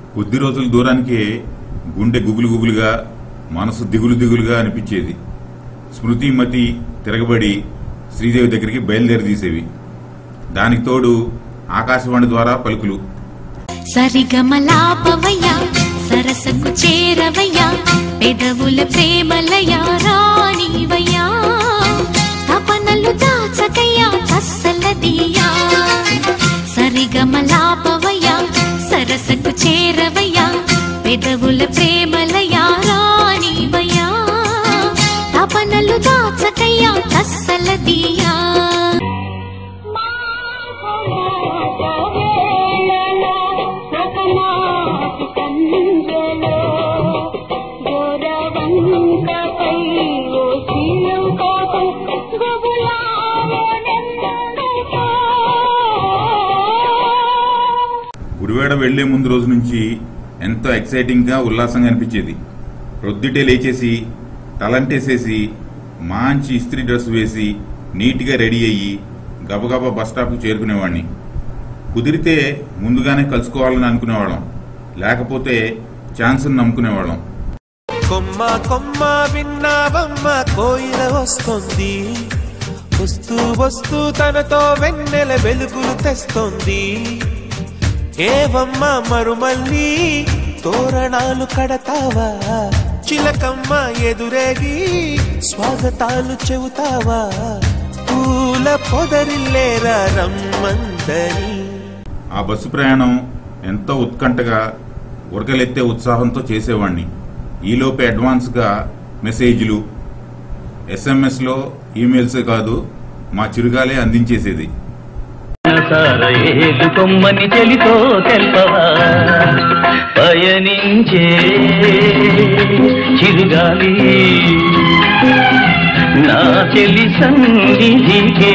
కొద్ది రోజుల దూరానికే గుండె గుబులు గుబులుగా, మనసు దిగులు దిగులుగా అనిపించేది. స్మృతి మతి తిరగబడి శ్రీదేవి దగ్గరికి బయలుదేరదీసేవి. దానికి తోడు ఆకాశవాణి ద్వారా పలుకులు. సరిగమలాపవయ్యా సరసకు చేరవయ్యా పెదవుల ప్రేమలయా రాణివయ్యా తపనలు దాచకయ్యా అస్సలదియా. సరిగమలాపవయ్యా సరసకు చేరవయ్యా పెదవుల ప్రేమలయా రాణివయ్యా తపనలు దాచకయ్యా అస్సలదియా. గుడివాడ వెళ్లే ముందు రోజు నుంచి ఎంతో ఎక్సైటింగ్ గా, ఉల్లాసంగా అనిపించేది. ప్రొద్దుటే లేచేసి తలంటేసేసి మంచి ఇస్త్రీ డ్రెస్ వేసి నీట్గా రెడీ అయ్యి గబగబా బస్ స్టాప్ కు చేరుకునేవాడిని. కుదిరితే ముందుగానే కలుసుకోవాలని అనుకునేవాళ్ళం, లేకపోతే ఛాన్స్ నమ్ముకునేవాళ్ళం. కొమ్మ కొమ్మ విన్నావమ్మ కోయిల వస్తుంది, వస్తూ వస్తూ తనతో వెన్నెల వెలుగులు తెస్తుంది. ఏవమ్మ మరుమల్లి తోరణాలు కడతావా, చిలకమ్మ ఎదురేగి స్వాగతాలు చెబుతావా, పూల పొదరిల్లేరా రమ్మందని. ఆ బస్సు ప్రయాణం ఎంతో ఉత్కంఠగా, ఉరకలెత్తే ఉత్సాహంతో చేసేవాణ్ణి. ఈలోపే అడ్వాన్స్ గా మెసేజ్లు, SMS లో ఈమెయిల్సే కాదు, మా చిరుగాలే అందించేసేది. కొమ్మని చెలితో తెల్పవా పయనించే చిరుగాలి నా చెలి సన్నిధికే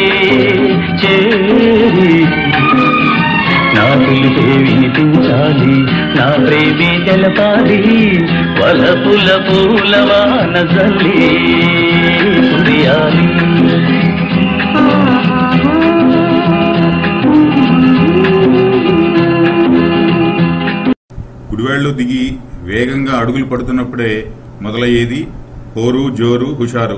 చేరి నా పిలుపే వినిపించాలి, నా ప్రేమే తెలపాలి, వలపుల పూలవాన జల్లి కురియాలి. గుడివాడలో దిగి వేగంగా అడుగులు పడుతున్నప్పుడే మొదలయ్యేది హోరు జోరు హుషారు.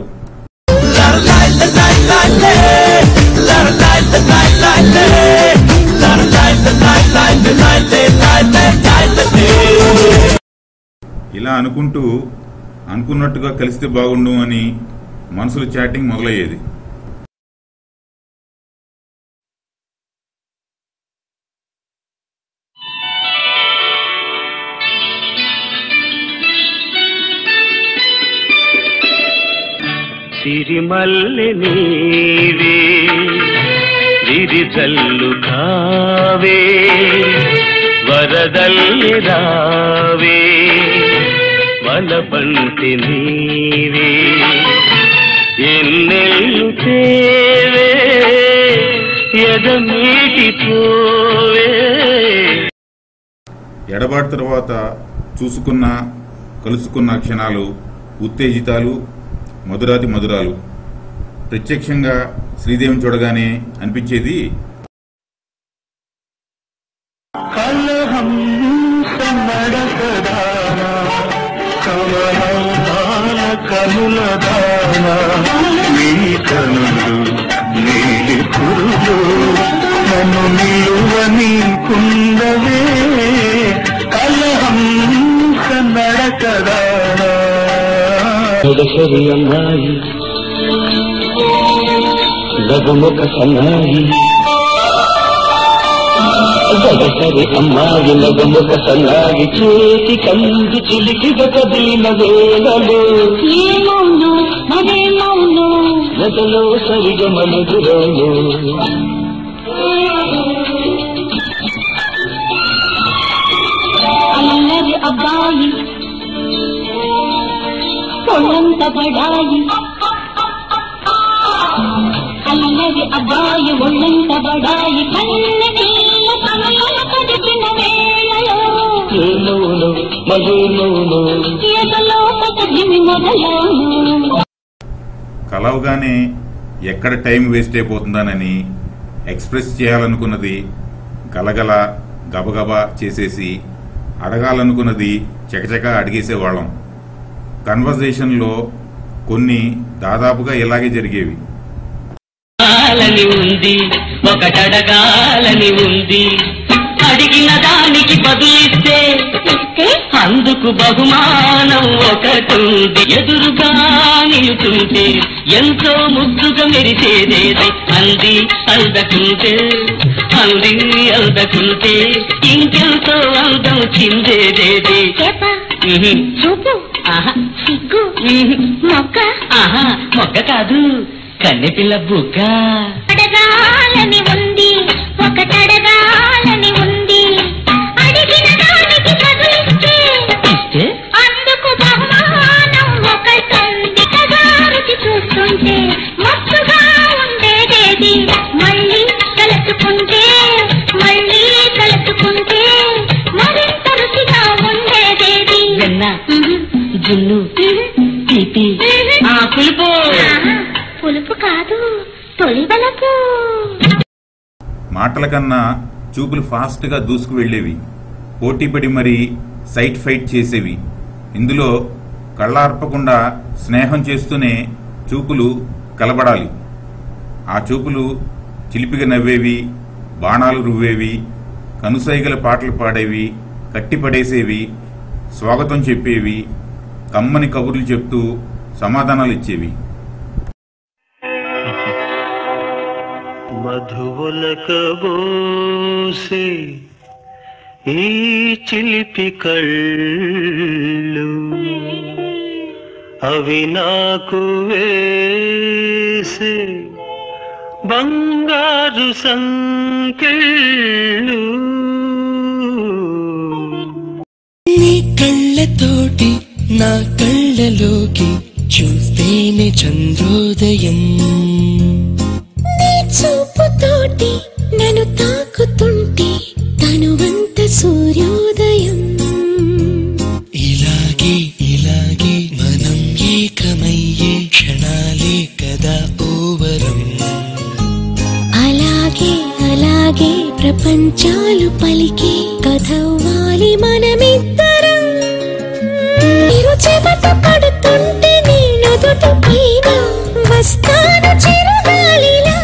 ఇలా అనుకుంటూ అనుకున్నట్టుగా కలిస్తే బాగుండు అని మనసులో చాటింగ్ మొదలయ్యేది. సిరిమల్లె నీవే విరిజల్లు కావే వరదల్లి రావే వలపంటి నీవే ఎన్నెల్లు తేవే ఎదమీటి పోవే. ఎడబాటు తర్వాత చూసుకున్న కలుసుకున్న క్షణాలు ఉత్తేజితాలు, మధురాతి మధురాలు. ప్రత్యక్షంగా శ్రీదేవిని చూడగానే అనిపించేది నన్ను నిలువని కుందవే కలహంస నడకదానా ముదసరి అమ్మాయి లఘుముఖ సన్నాయి, గడసరి అమ్మాయి లఘుముఖ సన్నాయి, చేతి కంది చిలికి కదిలిన వేళలో ఏమౌను మరేమౌను గదలో సరిగమనుగురోను. అల్లరి అబ్బాయి ఒళ్ళంత బడాయి, అల్లరి అబ్బాయి ఒళ్ళంత బడాయి, కన్నీళ్ళ కనుల కదిపిన వేళలో ఏమౌను మరేమౌను ఎదలో పతగిమి మొదలవును. కలవగానే ఎక్కడ టైం వేస్ట్ అయిపోతుందానని ఎక్స్ప్రెస్ చేయాలనుకున్నది గలగల గబగబా చేసేసి అడగాలనుకున్నది చకచకా అడిగేసేవాళ్ళం. కన్వర్జేషన్లో కొన్ని దాదాపుగా ఇలాగే జరిగేవి. ఉంది ఒకటడగాలని ఉంది, అడిగిన దానికి బదులిస్తే అందుకు బహుమానం ఒకటుంది. ఎదురుగా నిలుతుంటే ఎంతో ముద్దుగా మెరిసేదేది అంది అందకుంటే, అంది అందకుంటే ఇంకెంతో అందం చిందేదేది. చూపు సిగ్గు మొక్క, మొక్క కాదు కన్నెపిల్ల బుగ్గ. అడగాలని ఉంది ఒకటడగాలని ఉంది, అడిగిన దానికి బదులిస్తే అందుకు బహుమానం ఒకటుంది. కదా రుచి చూస్తుంటే మస్తుగా ఉండేదేది, మళ్ళీ కలుసుకుంటే మళ్ళీ కలుసుకుంటే మరింత రుచిగా ఉండేదేది. వెన్న జున్ను తీపి పులుపు, పులుపు కాదు తొలిబలకు. మాటల కన్నా చూపులు ఫాస్ట్ గా దూసుకు వెళ్లేవి, పోటీపడి మరీ సైట్ ఫైట్ చేసేవి. ఇందులో కళ్ళార్పకుండా స్నేహం చేస్తూనే చూపులు కలబడాలి. ఆ చూపులు చిలిపిగా నవ్వేవి, బాణాలు రువ్వేవి, కనుసైగల పాటలు పాడేవి, కట్టిపడేసేవి, స్వాగతం చెప్పేవి, కమ్మని కబుర్లు చెప్తూ సమాధానాలు ఇచ్చేవి. మధువలకబోసే ఈ చిలిపి కళ్ళు అవి నాకు వేసే బంగారు సంకెళ్ళు. నీ కళ్ళతోటి నా కళ్ళలోకి చూస్తేనే చంద్రోదయం, నీ చూపుతోటి నన్ను తాకుతుంటే తనువంత సూర్యోదయం. ఇలాగే ఇలాగే మనం ఏకమయ్యే క్షణాలే కదా ఓవరం. అలాగే అలాగే ప్రపంచాలు పలికే కథవ్వాలి మనమిద్దరం. మీరు చెమట పడుతుంటే నేను దుట పైన వస్తాను చిరుగాలిలా.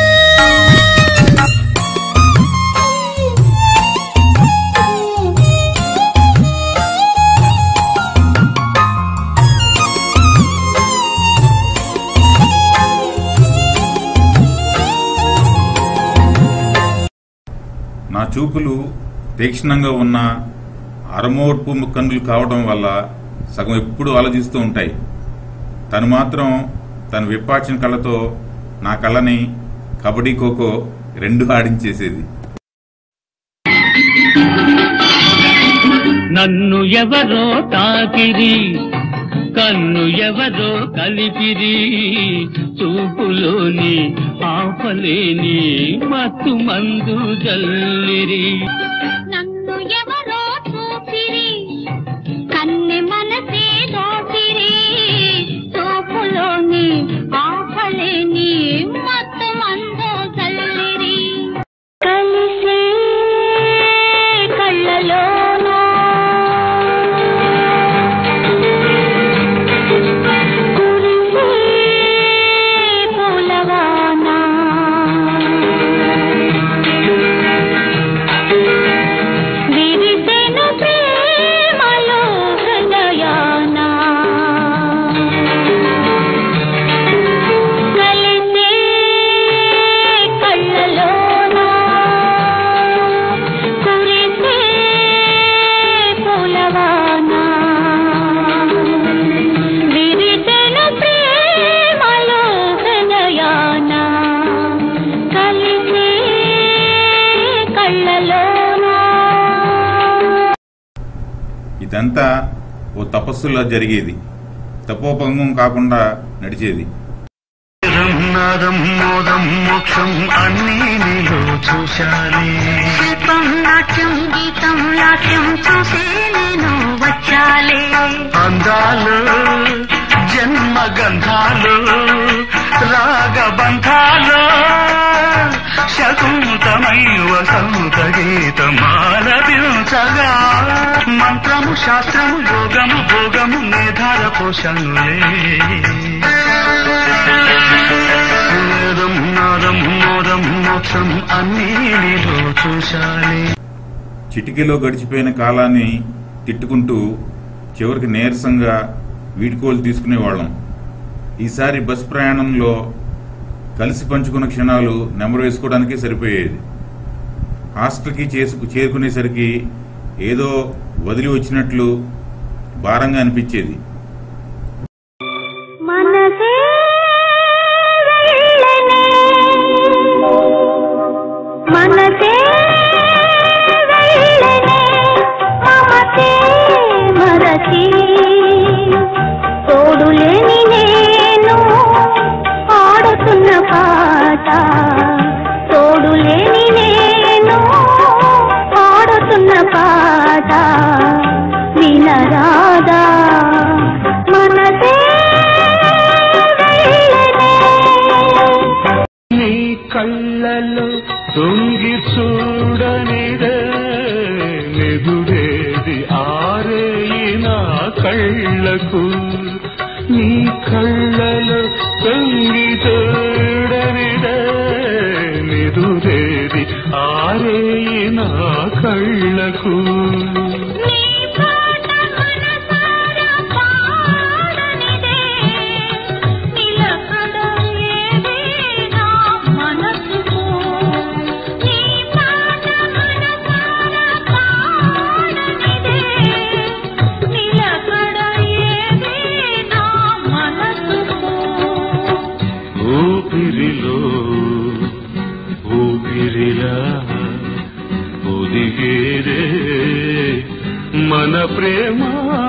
నా చూపులు తీక్షణంగా ఉన్న అరమోడ్పు కన్నులు కావడం వల్ల సగం ఎప్పుడు ఆలోచిస్తూ ఉంటాయి. తను మాత్రం తన విప్పాచిన కళ్ళతో నా కళ్ళని కబడ్డీ ఖోఖో రెండు ఆడించేసేది. నన్ను ఎవరో తాకిరి, కన్ను ఎవరో కలిపిరి, చూపులోని ఆపలేని మత్తు మందు జల్లిరి. నన్ను ఎవరో చూపిరి, కన్నె మనసే దోపిరి, చూపులోని ఆపలేని మత్తు మందు జల్లిరి. కలిసే కళ్ళలోన కురిసే పూలవాన, విరిసెను ప్రేమలో హృదయాన. కలిసే కళ్ళలోన కురిసే పూలవాన, విరిసెను ప్రేమలో హృదయాన. కలిసే కళ్ళలోన. ఇదంతా ఓ తపస్సులా జరిగేది, తపోభంగం కాకుండా నడిచేది. నాదం మోదం మోక్షం అన్నీ నీలో చూశానే. శిల్పం నాట్యం గీతం నాట్యం చూసి నేను వచ్చాలే. అందాలు జన్మ గంధాలు రాగబంధాలు శకుంతమై వసంత గీతమాలపించగా మంత్రము శాస్త్రము యోగము భోగము మేధార పోషణులే వేదం నాదం మోదం మోక్షం అన్నీ నీలో చూశాలి. చిటికీలో గడిచిపోయిన కాలాన్ని తిట్టుకుంటూ చివరికి నీరసంగా వీడ్కోలు తీసుకునేవాళ్ళం. ఈసారి బస్ ప్రయాణంలో కలిసి పంచుకున్న క్షణాలు నెమరు వేసుకోవడానికే సరిపోయేది. హాస్టల్కి చేరుకునేసరికి ఏదో వదిలి వచ్చినట్లు భారంగా అనిపించేది. మనసే మమతే మరచి తోడులేని నేను పాడుతున్న పాట తోడులేని నేను పాడుతున్న పాట వినరాదా మనసే నీ కళ్ళలో తొంగి చూడనిదే నిదురేది ఆరేయిన కళ్ళకు నీ కళ్ళలో తొంగి చూడనిదే నిదురేది ఆరేయిన కళ్ళకు మన ప్రేమ